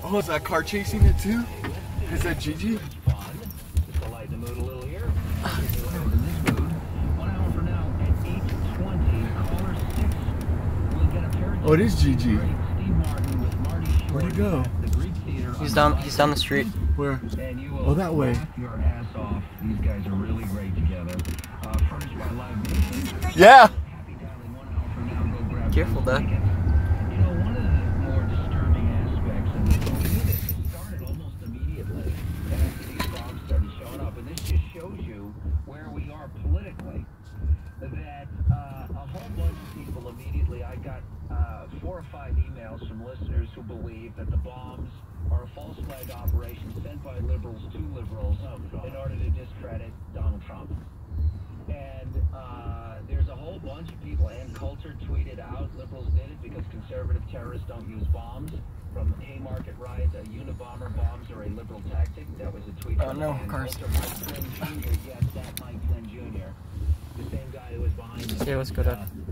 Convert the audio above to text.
Oh, is that car chasing it too? Is that Gigi? Oh, it is Gigi. Where'd he go? He's down the street. Where? Oh, that way. Yeah. Careful, Doc. You know, one of the more disturbing aspects of this, we knew this, it started almost immediately after these bombs started showing up, and this just shows you where we are politically, that a whole bunch of people immediately, I got 4 or 5 emails from listeners who believe that the bombs are a false flag operation sent by liberals to liberals in order to discredit Donald Trump. And there's a whole bunch of people, and Coulter tweeted out liberals did it because conservative terrorists don't use bombs. From Haymarket riots, Unabomber bombs are a liberal tactic. That was a tweet. Oh no, cars. Mike Flynn Jr., yes, that Mike Flynn Jr., the same guy who was behind. Yeah, let's go down.